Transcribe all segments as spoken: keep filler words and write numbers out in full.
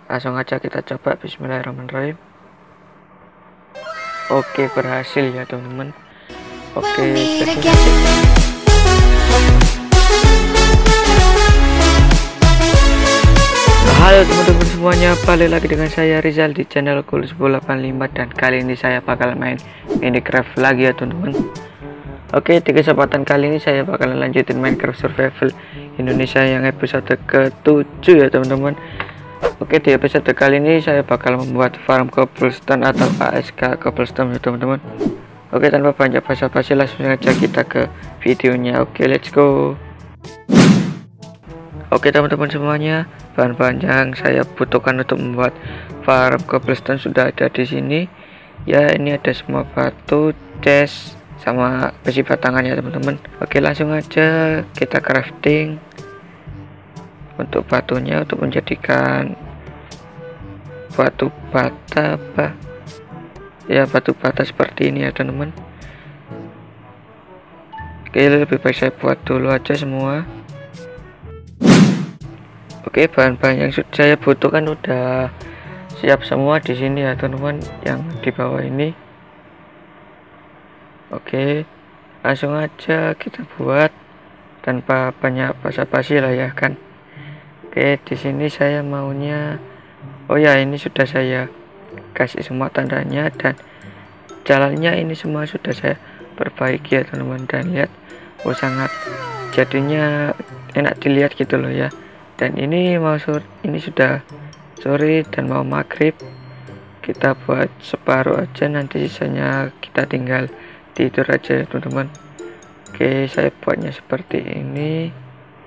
Langsung aja kita coba. Bismillahirrahmanirrahim. Oke, berhasil ya teman-teman. Oke, halo teman-teman semuanya, balik lagi dengan saya Rizal di channel Cool sepuluh delapan puluh lima, dan kali ini saya bakal main Minecraft lagi ya teman-teman. Oke, di kesempatan kali ini saya bakal lanjutin Minecraft Survival Indonesia yang episode ke tujuh ya teman-teman. Oke, di episode kali ini saya bakal membuat farm cobblestone atau A S K cobblestone ya teman-teman. Oke, tanpa banyak basa-basi langsung saja kita ke videonya. Oke, let's go. Oke teman-teman semuanya, bahan-bahan yang saya butuhkan untuk membuat farm cobblestone sudah ada di sini. Ya, ini ada semua batu, chest, sama besi batangannya teman-teman. Oke, langsung aja kita crafting untuk batunya, untuk menjadikan batu bata apa ya, batu bata seperti ini ya teman-teman. Oke, lebih baik saya buat dulu aja semua. Oke, bahan-bahan yang sudah saya butuhkan udah siap semua di sini ya teman-teman, yang di bawah ini. Oke, langsung aja kita buat tanpa banyak basa-basi lah ya kan. Oke, di sini saya maunya, oh ya, ini sudah saya kasih semua tandanya, dan jalannya ini semua sudah saya perbaiki ya teman-teman. Dan lihat, oh sangat jadinya enak dilihat gitu loh ya. Dan ini mau sore, ini sudah sore dan mau maghrib. Kita buat separuh aja, nanti sisanya kita tinggal tidur aja ya teman-teman. Oke, saya buatnya seperti ini,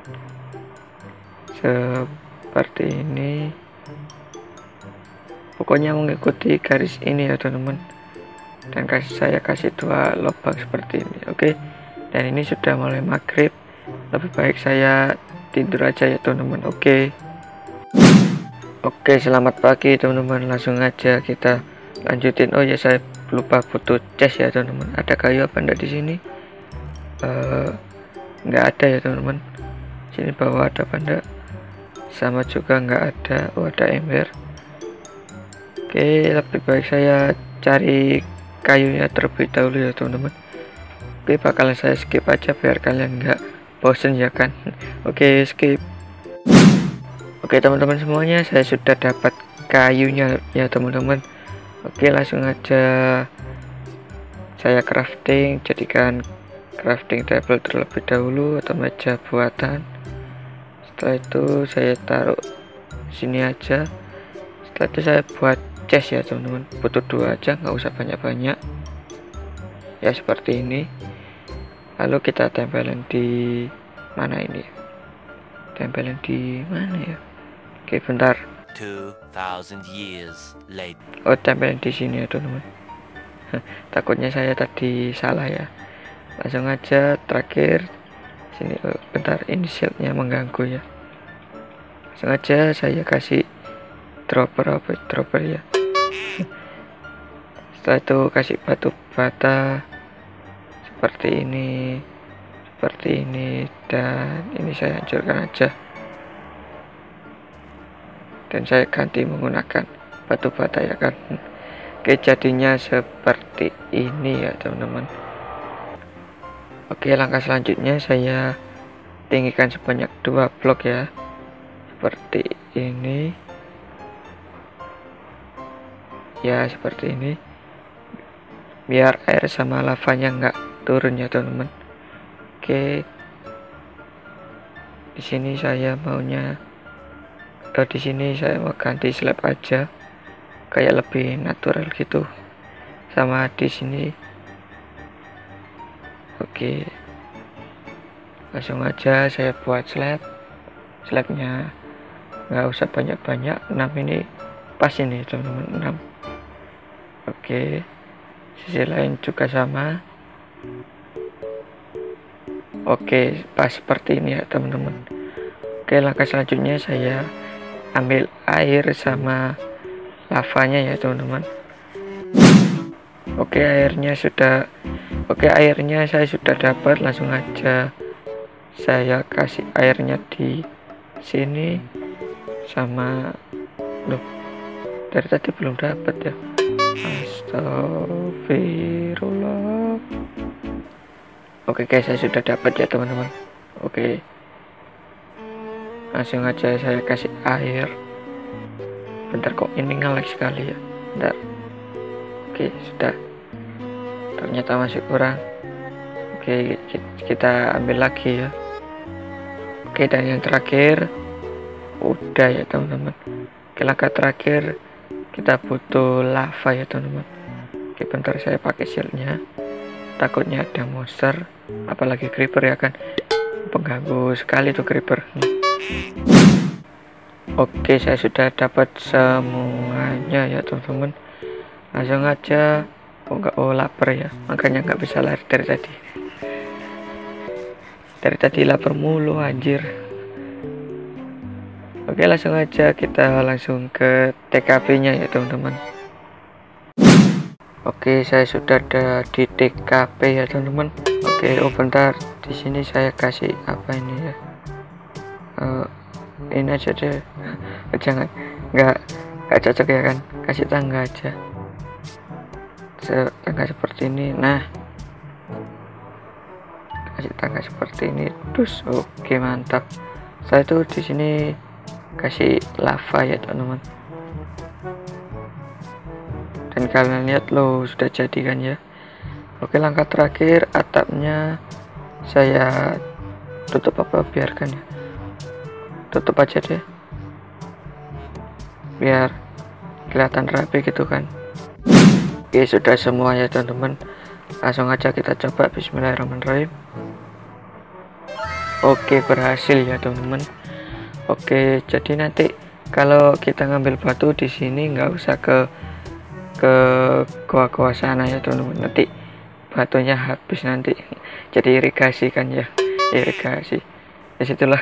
seperti ini, pokoknya mengikuti garis ini ya teman-teman. Dan kasih saya kasih dua lubang seperti ini. Oke, dan ini sudah mulai maghrib, lebih baik saya tidur aja ya teman-teman. Oke oke selamat pagi teman-teman, langsung aja kita lanjutin. Oh ya, saya lupa butuh chest ya teman-teman. Ada kayu apa enggak di sini? Uh, nggak ada ya teman-teman. Sini bawah ada apa enggak? Sama juga nggak ada. Oh, ada ember. Oke, lebih baik saya cari kayunya terlebih dahulu ya teman-teman. Oke, bakalan saya skip aja biar kalian nggak bosen ya kan. Oke, skip. Oke teman-teman semuanya, saya sudah dapat kayunya ya teman-teman. Oke, langsung aja saya crafting, jadikan crafting table terlebih dahulu atau meja buatan. Setelah itu saya taruh sini aja. Setelah itu saya buat chest ya teman-teman, butuh dua aja, nggak usah banyak-banyak ya, seperti ini. Lalu kita tempelin di mana ini? Tempelin di mana ya? Oke, bentar. two thousand years later. Oh, tempelin di sini ya teman-teman. Takutnya saya tadi salah ya. Langsung aja terakhir sini. Oh, bentar, ini shieldnya mengganggu ya. Langsung aja saya kasih dropper apa dropper ya. Setelah itu kasih batu bata seperti ini, seperti ini, dan ini saya hancurkan aja, dan saya ganti menggunakan batu bata ya kan. Oke, jadinya seperti ini ya teman-teman. Oke, langkah selanjutnya saya tinggikan sebanyak dua blok ya, seperti ini ya, seperti ini, biar air sama lavanya enggak turun ya teman-teman. Oke, di sini saya maunya, oh, di sini saya mau ganti slab aja, kayak lebih natural gitu, sama di sini. Oke, langsung aja saya buat slab. Slabnya nggak usah banyak-banyak, enam ini pas ini teman-teman, enam. Oke, sisi lain juga sama. Oke, pas seperti ini ya teman-teman. Oke, langkah selanjutnya saya ambil air sama lavanya ya teman-teman. Oke, airnya sudah Oke, airnya saya sudah dapat. Langsung aja saya kasih airnya di sini sama Loh, dari tadi belum dapat ya. Astagfirullah. Oke guys, saya sudah dapat ya teman-teman. Oke, langsung aja saya kasih air. Bentar, kok ini ngelag sekali ya. Bentar. Oke, sudah. Ternyata masih kurang. Oke, kita ambil lagi ya. Oke, dan yang terakhir udah ya teman-teman. Oke, langkah terakhir kita butuh lava ya teman-teman. Oke, bentar saya pakai shieldnya. Takutnya ada monster, apalagi creeper ya kan. Pengganggu sekali tuh creeper. Oke, saya sudah dapat semuanya ya teman-teman. Langsung aja. Oh enggak, oh lapar ya, makanya nggak bisa lari dari tadi. Dari tadi lapar mulu anjir. Oke, langsung aja kita langsung ke T K P-nya ya teman-teman. Oke, saya sudah ada di T K P ya teman-teman. Oke, oh bentar, di sini saya kasih apa ini ya? Uh, ini aja deh. Jangan, nggak nggak cocok ya kan? Kasih tangga aja. Tangga seperti ini. Nah, kasih tangga seperti ini. Terus, oke mantap. Saya tuh di sini kasih lava ya teman-teman. Dan kalian lihat loh, sudah jadi kan ya. Oke, langkah terakhir atapnya saya tutup apa biarkan ya. Tutup aja deh. Biar kelihatan rapi gitu kan. Oke, sudah semua ya teman-teman. Langsung aja kita coba. Bismillahirrahmanirrahim. Oke, berhasil ya teman-teman. Oke, jadi nanti kalau kita ngambil batu di sini nggak usah ke ke goa-goa sana ya teman-teman. Nanti batunya habis nanti. Jadi irigasi kan ya, irigasi. Disitulah.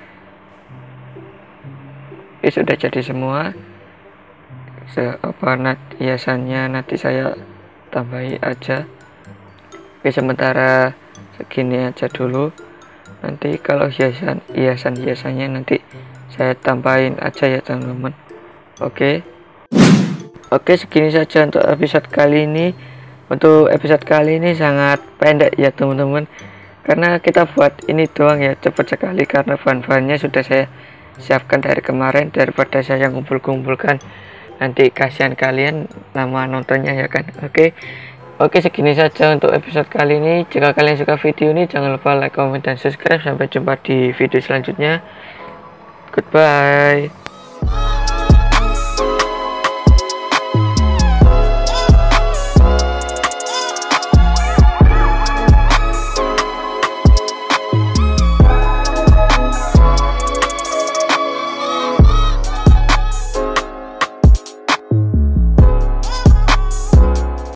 Oke, sudah jadi semua. Se apa nanti hiasannya nanti saya tambahi aja. Oke, sementara segini aja dulu. Nanti kalau hiasan hiasan hiasannya nanti saya tambahin aja ya teman-teman. Oke. Oke, segini saja untuk episode kali ini. Untuk episode kali ini sangat pendek ya teman-teman, karena kita buat ini doang ya, cepat sekali karena bahan-bahannya sudah saya siapkan dari kemarin, daripada saya ngumpul-kumpulkan nanti kasihan kalian lama nontonnya ya kan. Oke. Oke, segini saja untuk episode kali ini. Jika kalian suka video ini, jangan lupa like, comment, dan subscribe. Sampai jumpa di video selanjutnya. Goodbye.